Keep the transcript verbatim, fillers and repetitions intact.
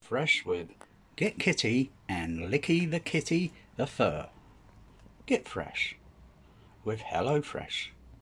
Fresh with Get Kitty and Licky the Kitty the Fur. Get fresh with HelloFresh.